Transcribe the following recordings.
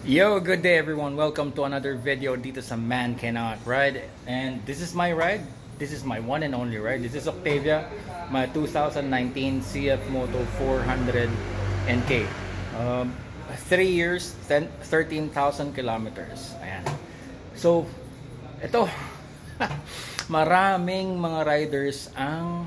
Yo, good day everyone. Welcome to another video dito sa Man Cannot Ride. And this is my ride. This is my one and only ride. This is Octavia, my 2019 CF Moto 400 NK. 3 years, 13,000 kilometers. Ayan. So, ito. Maraming mga riders ang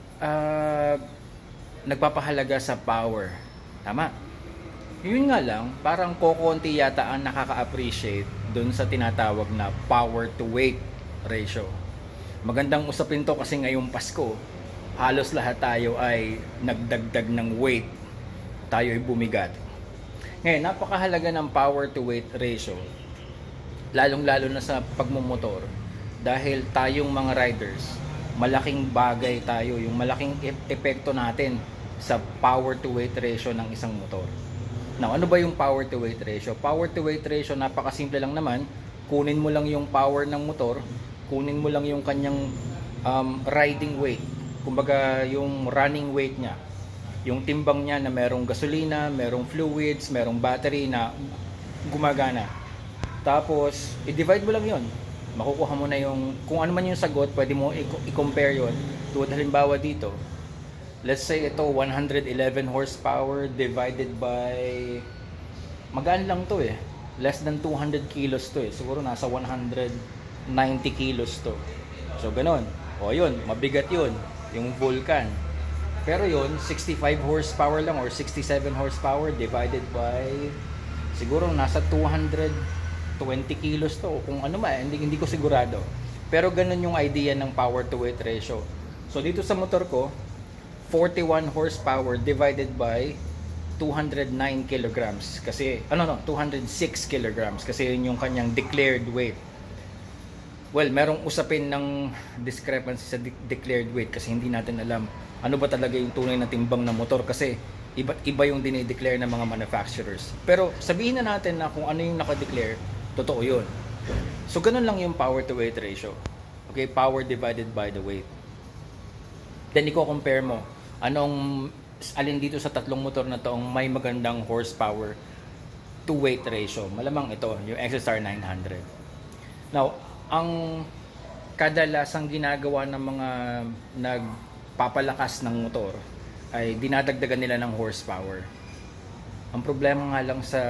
nagpapahalaga sa power. Tama. Yun nga lang, parang kokonti yata ang nakaka-appreciate dun sa tinatawag na power to weight ratio. Magandang usapin to kasi ngayong Pasko, halos lahat tayo ay nagdagdag ng weight. Tayo ay bumigat. Ngayon, napakahalaga ng power to weight ratio, lalong-lalo na sa pagmumotor, dahil tayong mga riders, malaking bagay tayo, yung malaking epekto natin sa power to weight ratio ng isang motor. Now, ano ba yung power to weight ratio? Power to weight ratio, napakasimple lang naman. Kunin mo lang yung power ng motor, kunin mo lang yung kanyang riding weight. Kumbaga, yung running weight niya. Yung timbang niya na merong gasolina, merong fluids, merong battery na gumagana. Tapos, i-divide mo lang yon. Makukuha mo na yung, kung ano man yung sagot, pwede mo i-compare yon. Tulad halimbawa dito, let's say ito 111 horsepower divided by, magaan lang to eh, less than 200 kilos to eh, siguro nasa 190 kilos to. So ganon, o yun, mabigat yun, yung Vulcan. Pero yun, 65 horsepower lang or 67 horsepower divided by, siguro nasa 220 kilos to, o kung ano ba, hindi ko sigurado. Pero ganon yung idea ng power to weight ratio. So dito sa motor ko, 41 horsepower divided by 209 kilograms kasi 206 kilograms kasi yun yung kanyang declared weight. Well, merong usapin ng discrepancy sa declared weight kasi hindi natin alam ano ba talaga yung tunay na timbang ng motor kasi iba't iba yung dinideclare ng mga manufacturers. Pero sabihin na natin na kung ano yung nakadeclare, totoo yun. So ganun lang yung power to weight ratio. Okay, power divided by the weight. Then i-compare mo alin dito sa tatlong motor na to ang may magandang horsepower to weight ratio. Malamang ito, yung XSR 900. Now, ang kadalasang ginagawa ng mga nagpapalakas ng motor ay dinadagdagan nila ng horsepower. Ang problema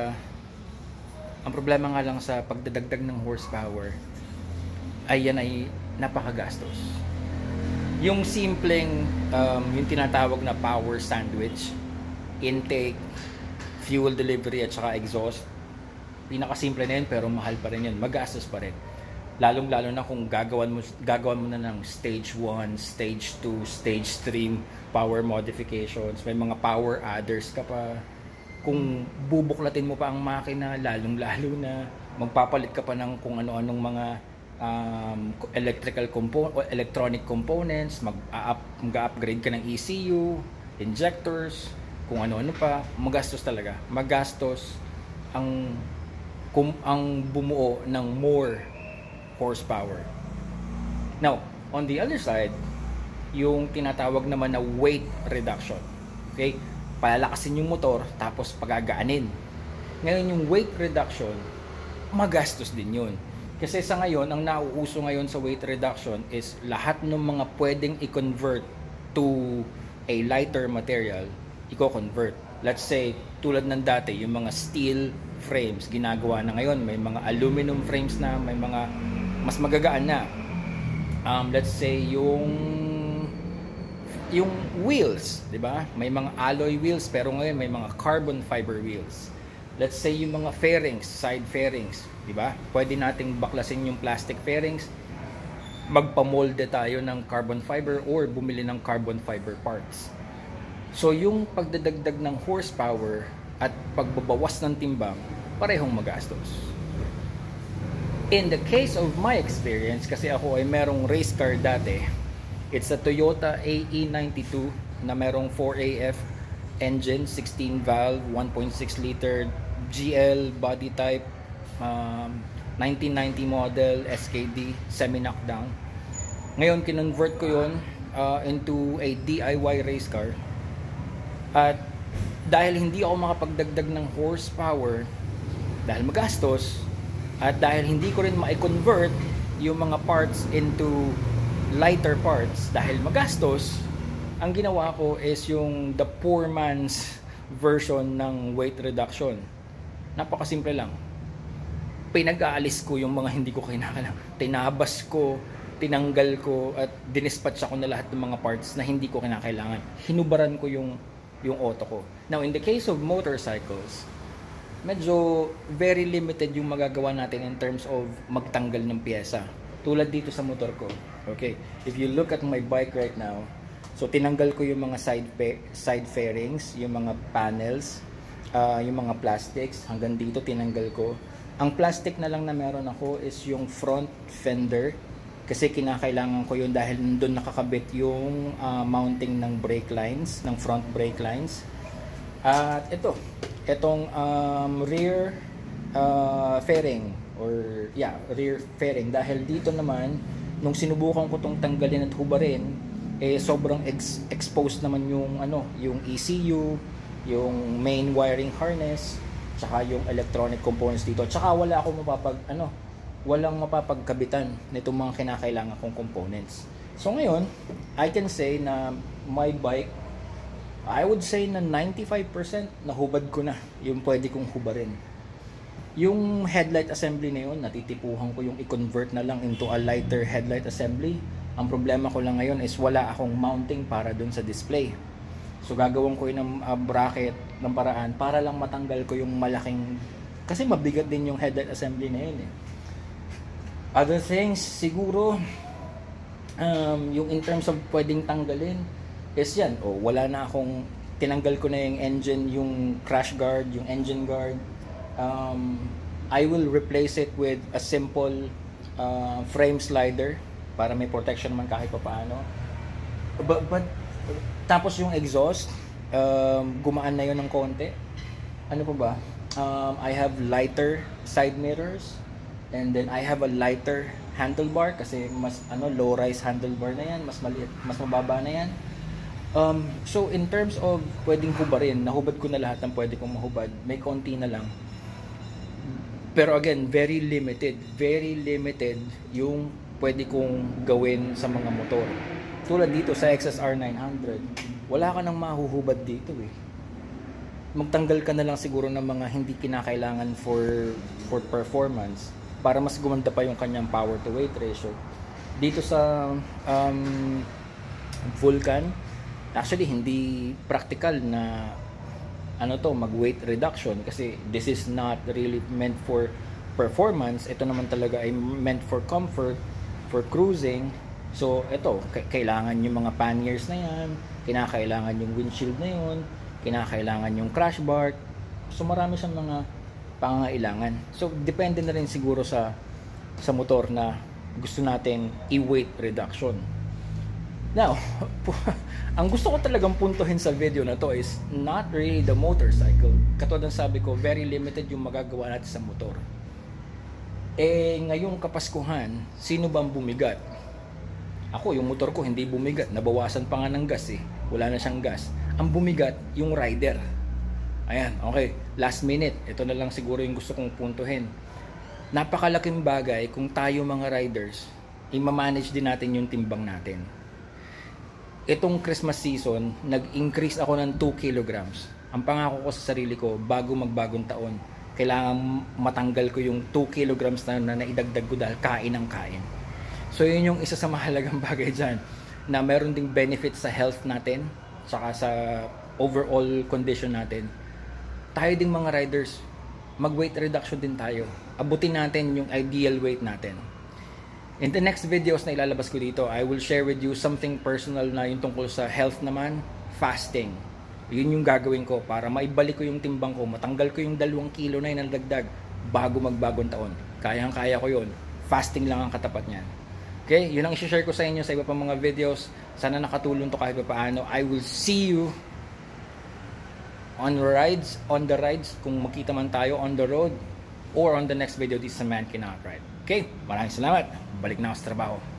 nga lang sa pagdadagdag ng horsepower ay yan ay napakagastos. Yung simpleng, yung tinatawag na power sandwich, intake, fuel delivery at saka exhaust, pinakasimple na yun pero mahal pa rin yun, magastos pa rin. Lalong-lalo na kung gagawan mo na ng stage 1, stage 2, stage 3 power modifications, may mga power adders ka pa. Kung bubuklatin mo pa ang makina, lalong-lalo na magpapalit ka pa ng kung ano-anong mga electronic components, mag-upgrade ka ng ECU, injectors, kung ano-ano pa, magastos talaga. Magastos ang bumuo ng more horsepower. Now, on the other side, yung tinatawag naman na weight reduction. Okay? Palakasin yung motor, tapos pagagaanin. Ngayon, yung weight reduction, magastos din yun. Kasi sa ngayon, ang nauuso ngayon sa weight reduction is lahat ng mga pwedeng i-convert to a lighter material, i-convert. Let's say, tulad ng dati, yung mga steel frames, ginagawa na ngayon. May mga aluminum frames na, may mga mas magagaan na. Let's say, yung wheels, di ba? May mga alloy wheels, pero ngayon may mga carbon fiber wheels. Let's say yung mga fairings, side fairings, di ba? Pwede nating baklasin yung plastic fairings, magpamolde tayo ng carbon fiber or bumili ng carbon fiber parts. So yung pagdadagdag ng horsepower at pagbabawas ng timbang, parehong magastos. In the case of my experience, kasi ako ay merong race car dati, it's a Toyota AE92 na merong 4AF engine, 16 valve, 1.6 liter GL body type, 1990 model SKD semi-knockdown. Ngayon kinonvert ko yun into a DIY race car, at dahil hindi ako makapagdagdag ng horsepower, Dahil magastos, at dahil hindi ko rin ma-convert yung mga parts into lighter parts dahil magastos, ang ginawa ko is yung the poor man's version ng weight reduction. Napakasimple lang. Pinag-aalis ko yung mga hindi ko kinakailangan. Tinabas ko, tinanggal ko, at dinispatch ako na lahat ng mga parts na hindi ko kinakailangan. Hinubaran ko yung auto ko. Now, in the case of motorcycles, medyo very limited yung magagawa natin in terms of magtanggal ng pyesa. Tulad dito sa motor ko. Okay, if you look at my bike right now, so tinanggal ko yung mga side fairings, yung mga panels, yung mga plastics, hanggang dito tinanggal ko. Ang plastic na lang na meron ako is yung front fender, kasi kinakailangan ko yun dahil doon nakakabit yung mounting ng brake lines, ng front brake lines. At itong rear fairing, or rear fairing, dahil dito naman nung sinubukan ko tong tanggalin at hubarin, sobrang exposed naman yung ECU, yung main wiring harness, tsaka yung electronic components dito. Tsaka walang mapapagkabitan nitong mga kinakailangan kong components. So ngayon, I can say na my bike, I would say na 95% nahubad ko na yung pwede kong hubarin. Yung headlight assembly na yun, natitipuhan ko yung i-convert na lang into a lighter headlight assembly. Ang problema ko lang ngayon is wala akong mounting para dun sa display. So gagawin ko yun ng bracket ng paraan para lang matanggal ko yung malaking, kasi mabigat din yung headlight assembly na yun eh. Other things siguro, yung in terms of pwedeng tanggalin is yan, wala na akong, tinanggal ko na yung engine, yung crash guard, yung engine guard. I will replace it with a simple frame slider para may protection man kahit pa paano. But tapos yung exhaust, gumaan na yun ng konti. Ano pa ba? I have lighter side mirrors, and then I have a lighter handlebar kasi mas low rise handlebar na yan, mas maliit, mas mababa na yan. So in terms of pwedeng hubarin, nahubad ko na lahat ng pwede kong mahubad, may konti na lang. Pero again, very limited yung pwede kong gawin sa mga motor. Tulad dito sa XSR 900, wala ka nang mahuhubad dito eh. Magtanggal ka na lang siguro ng mga hindi kinakailangan for performance para mas gumanda pa yung kanyang power to weight ratio. Dito sa Vulcan, actually hindi practical na mag weight reduction kasi this is not really meant for performance. Ito naman talaga ay meant for comfort, for cruising. So ito, kailangan yung mga panniers na yan, kinakailangan yung windshield na yun, kinakailangan yung crash bar. So marami siyang mga pangangailangan. So depende na rin siguro sa motor na gusto natin i-weight reduction. Now, ang gusto ko talagang puntuhin sa video na to is not really the motorcycle. Katulad ng sabi ko, very limited yung magagawa natin sa motor. Ngayong Kapaskuhan, sino bang bumigat? Ako, yung motor ko hindi bumigat. Nabawasan pa nga ng gas eh. Wala na siyang gas. Ang bumigat, yung rider. Ayan, okay. Last minute. Ito na lang siguro yung gusto kong puntuhin. Napakalaking bagay kung tayo mga riders, i-manage din natin yung timbang natin. Itong Christmas season, nag-increase ako ng 2 kilograms. Ang pangako ko sa sarili ko, bago magbagong taon, kailangan matanggal ko yung 2 kilograms na naidagdag ko dahil kain ng kain. So yun yung isa sa mahalagang bagay dyan, na meron ding benefit sa health natin, saka sa overall condition natin. Tayo ding mga riders, mag-weight reduction din tayo. Abutin natin yung ideal weight natin. In the next videos na ilalabas ko dito, I will share with you something personal na yung tungkol sa health naman, fasting. Yun yung gagawin ko para maibalik ko yung timbang ko, matanggal ko yung 2 kilo na yung nagdagdag bago magbagong taon. Kayang-kaya ko yun. Fasting lang ang katapat niyan. Okay? Yun ang i-share ko sa inyo sa iba pang mga videos. Sana nakatulong to kahit paano. I will see you on the rides, kung makita man tayo on the road, or on the next video. This is a Man Cannot Ride. Okay? Maraming salamat. Balik na ako sa trabaho.